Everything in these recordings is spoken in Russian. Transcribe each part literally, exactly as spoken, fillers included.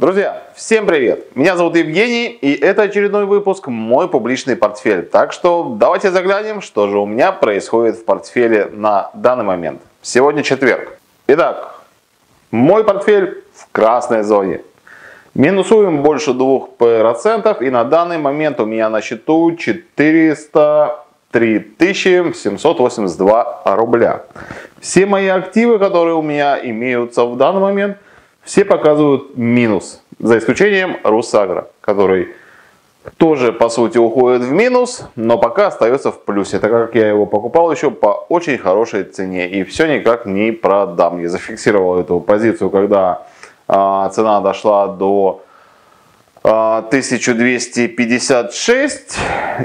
Друзья, всем привет! Меня зовут Евгений, и это очередной выпуск «Мой публичный портфель». Так что давайте заглянем, что же у меня происходит в портфеле на данный момент. Сегодня четверг. Итак, мой портфель в красной зоне. Минусуем больше двух процентов, и на данный момент у меня на счету четыреста три тысячи семьсот восемьдесят два рубля. Все мои активы, которые у меня имеются в данный момент, все показывают минус, за исключением Русагро, который тоже по сути уходит в минус, но пока остается в плюсе, так как я его покупал еще по очень хорошей цене и все никак не продам. Я зафиксировал эту позицию, когда а, цена дошла до а, тысячи двухсот пятидесяти шести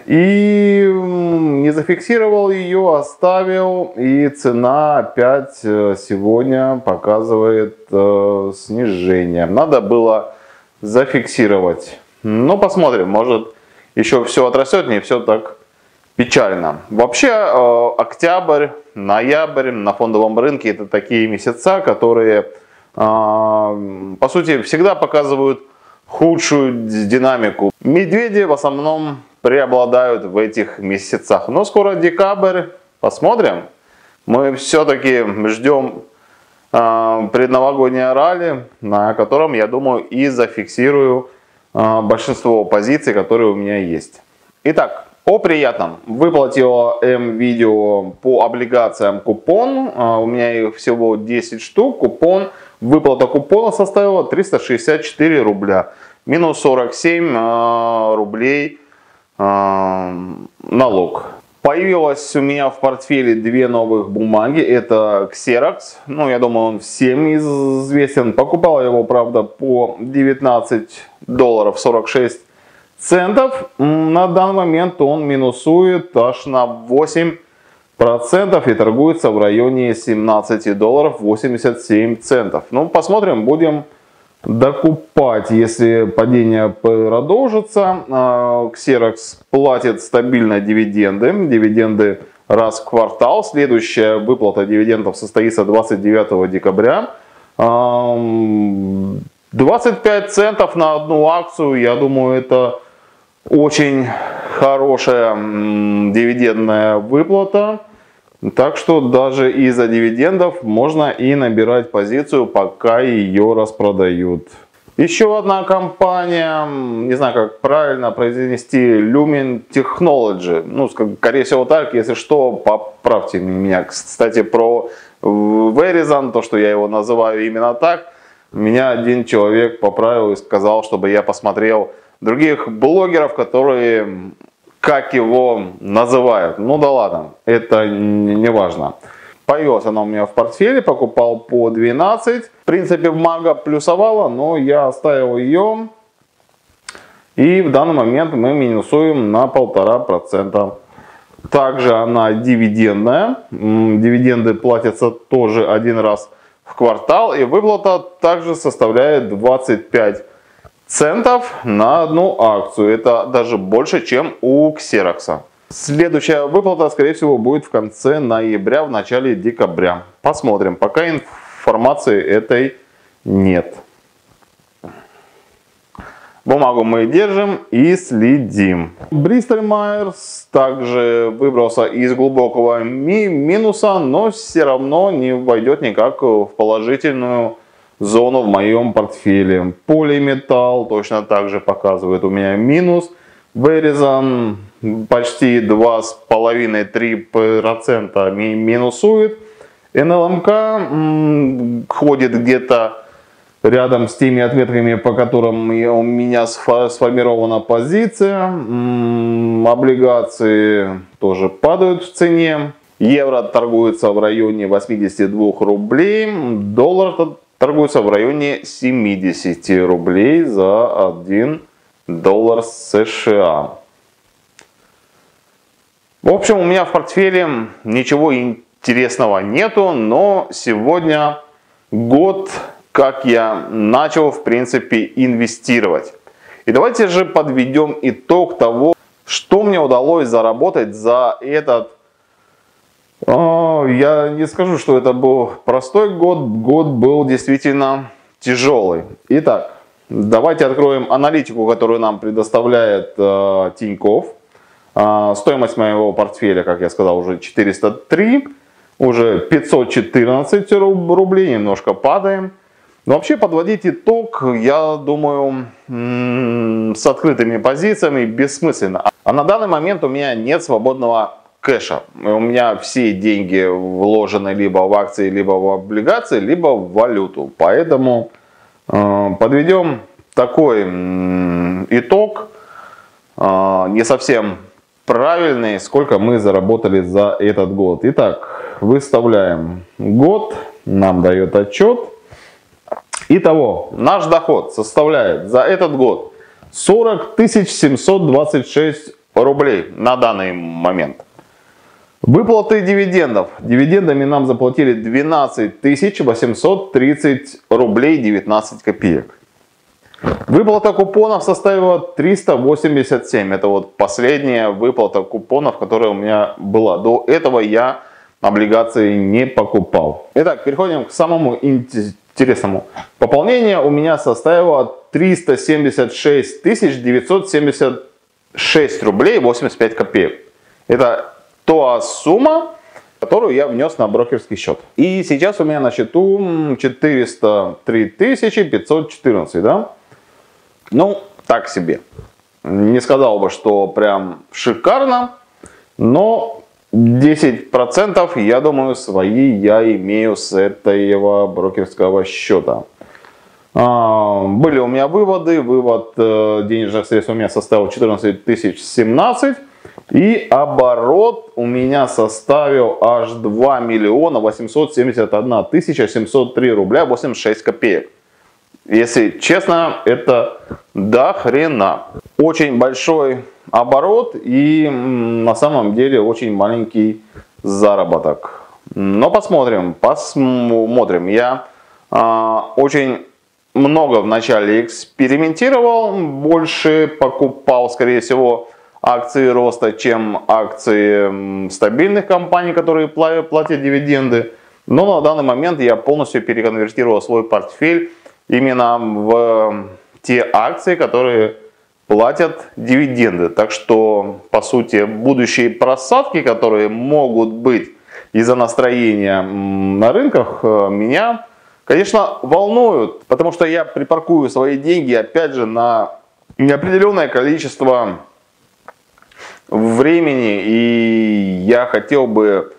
и не зафиксировал ее, оставил, и цена опять сегодня показывает э, снижение. Надо было зафиксировать. Ну, посмотрим, может еще все отрастет, не все так печально. Вообще, э, октябрь, ноябрь на фондовом рынке это такие месяца, которые, э, по сути, всегда показывают худшую динамику. Медведи в основном преобладают в этих месяцах. Но скоро декабрь, посмотрим. Мы все-таки ждем э, предновогоднее ралли, на котором, я думаю, и зафиксирую э, большинство позиций, которые у меня есть. Итак, о приятном. Выплатила М-Видео по облигациям купон. Э, у меня их всего десять штук. Купон, выплата купона составила триста шестьдесят четыре рубля. Минус сорок семь э, рублей э, налог. Появилось у меня в портфеле две новых бумаги. Это Xerox. Ну, я думаю, он всем известен. Покупал его, правда, по девятнадцать долларов сорок шесть центов. На данный момент он минусует аж на восемь процентов и торгуется в районе семнадцати долларов восемьдесят семь центов. Ну, посмотрим, будем докупать, если падение продолжится. Xerox платит стабильно дивиденды. Дивиденды раз в квартал. Следующая выплата дивидендов состоится двадцать девятого декабря. двадцать пять центов на одну акцию. Я думаю, это очень хорошая дивидендная выплата. Так что даже из-за дивидендов можно и набирать позицию, пока ее распродают. Еще одна компания, не знаю, как правильно произнести, Lumen Technology. Ну, скорее всего так, если что, поправьте меня. Кстати, про Verizon, то, что я его называю именно так, меня один человек поправил и сказал, чтобы я посмотрел других блогеров, которые как его называют. Ну да ладно, это не важно. Появилась она у меня в портфеле, покупал по двенадцать. В принципе, бумага плюсовала, но я оставил ее. И в данный момент мы минусуем на полтора процента. Также она дивидендная. Дивиденды платятся тоже один раз в квартал. И выплата также составляет двадцать пять центов на одну акцию. Это даже больше, чем у Xerox. Следующая выплата, скорее всего, будет в конце ноября, в начале декабря. Посмотрим. Пока информации этой нет. Бумагу мы держим и следим. Bristol Myers также выбрался из глубокого ми минуса, но все равно не войдет никак в положительную зону в моем портфеле. Полиметалл точно так же показывает у меня минус. Verizon почти два с половиной — три процента минусует. эн эл эм ка ходит где-то рядом с теми отметками, по которым у меня сформирована позиция. Облигации тоже падают в цене. Евро торгуется в районе восьмидесяти двух рублей. Доллар торгуется в районе семидесяти рублей за один доллар США. В общем, у меня в портфеле ничего интересного нету, но сегодня год, как я начал, в принципе, инвестировать. И давайте же подведем итог того, что мне удалось заработать за этот О, я не скажу, что это был простой год. Год был действительно тяжелый. Итак, давайте откроем аналитику, которую нам предоставляет э, Тинькофф. Э, стоимость моего портфеля, как я сказал, уже четыреста три, уже пятьсот четырнадцать рублей, немножко падаем. Но вообще подводить итог, я думаю, с открытыми позициями бессмысленно. А на данный момент у меня нет свободного кэша. У меня все деньги вложены либо в акции, либо в облигации, либо в валюту. Поэтому э, подведем такой э, итог, э, не совсем правильный, сколько мы заработали за этот год. Итак, выставляем год, нам дает отчет. Итого, наш доход составляет за этот год сорок тысяч семьсот двадцать шесть рублей на данный момент. Выплаты дивидендов. Дивидендами нам заплатили двенадцать тысяч восемьсот тридцать рублей девятнадцать копеек. Выплата купонов составила триста восемьдесят семь. Это вот последняя выплата купонов, которая у меня была. До этого я облигации не покупал. Итак, переходим к самому интересному. Пополнение у меня составило триста семьдесят шесть тысяч девятьсот семьдесят шесть рублей восемьдесят пять копеек. Это та сумма, которую я внес на брокерский счет. И сейчас у меня на счету четыреста три тысячи пятьсот четырнадцать, да? Ну, так себе. Не сказал бы, что прям шикарно, но десять процентов, я думаю, свои я имею с этого брокерского счета. А, были у меня выводы. Вывод э, денежных средств у меня составил четырнадцать тысяч семнадцать. И оборот у меня составил аж два миллиона восемьсот семьдесят одна тысяча семьсот три рубля восемьдесят шесть копеек. Если честно, это до хрена. Очень большой оборот и на самом деле очень маленький заработок. Но посмотрим, посмотрим. Я э, очень много вначале экспериментировал, больше покупал, скорее всего, акции роста, чем акции стабильных компаний, которые платят дивиденды. Но на данный момент я полностью переконвертировал свой портфель именно в те акции, которые платят дивиденды. Так что, по сути, будущие просадки, которые могут быть из-за настроения на рынках, меня, конечно, волнуют. Потому что я припаркую свои деньги, опять же, на неопределенное количество времени, и я хотел бы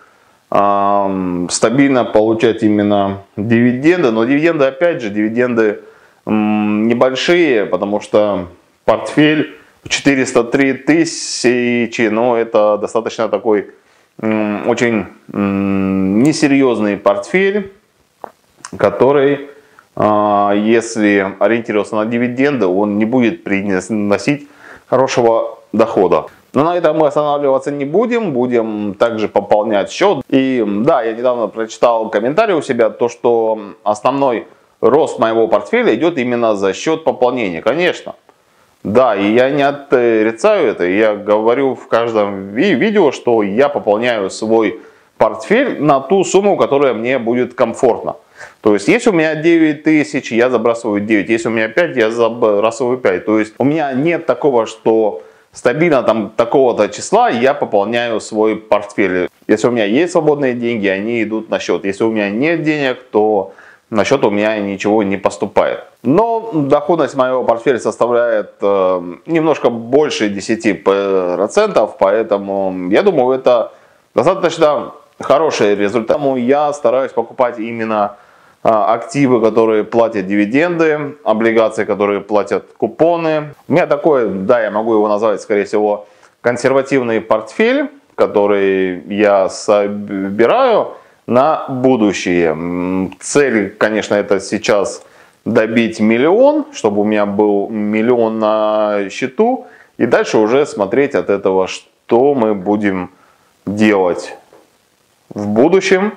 э, стабильно получать именно дивиденды, но дивиденды, опять же, дивиденды э, небольшие, потому что портфель четыреста три тысячи, ну это достаточно такой э, очень э, несерьезный портфель, который, э, если ориентироваться на дивиденды, он не будет приносить хорошего дохода. Но на этом мы останавливаться не будем, будем также пополнять счет. И да, я недавно прочитал комментарий у себя, то что основной рост моего портфеля идет именно за счет пополнения. Конечно, да, и я не отрицаю это, я говорю в каждом ви видео, что я пополняю свой портфель на ту сумму, которая мне будет комфортна. То есть, если у меня девять тысяч, я забрасываю девять, если у меня пять, я забрасываю пять. То есть, у меня нет такого, что стабильно там такого-то числа я пополняю свой портфель. Если у меня есть свободные деньги, они идут на счет. Если у меня нет денег, то на счет у меня ничего не поступает. Но доходность моего портфеля составляет э, немножко больше десяти процентов, поэтому я думаю, это достаточно хороший результат. Поэтому я стараюсь покупать именно активы, которые платят дивиденды, облигации, которые платят купоны. У меня такой, да, я могу его назвать, скорее всего, консервативный портфель, который я собираю на будущее. Цель, конечно, это сейчас добить миллион, чтобы у меня был миллион на счету, и дальше уже смотреть от этого, что мы будем делать в будущем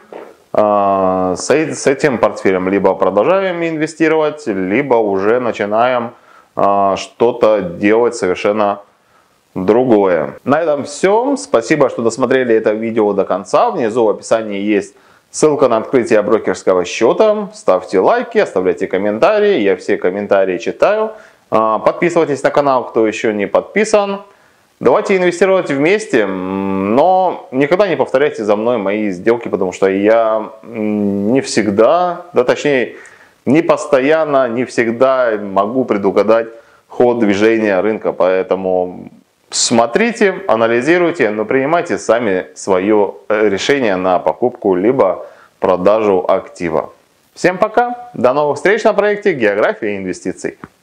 с этим портфелем. Либо продолжаем инвестировать, либо уже начинаем что-то делать совершенно другое. На этом все. Спасибо, что досмотрели это видео до конца. Внизу в описании есть Ссылка на открытие брокерского счета. Ставьте лайки, оставляйте комментарии. Я все комментарии читаю. Подписывайтесь на канал, кто еще не подписан. Давайте инвестировать вместе, но никогда не повторяйте за мной мои сделки, потому что я не всегда, да точнее, не постоянно, не всегда могу предугадать ход движения рынка. Поэтому смотрите, анализируйте, но принимайте сами свое решение на покупку либо продажу актива. Всем пока, до новых встреч на проекте «География инвестиций».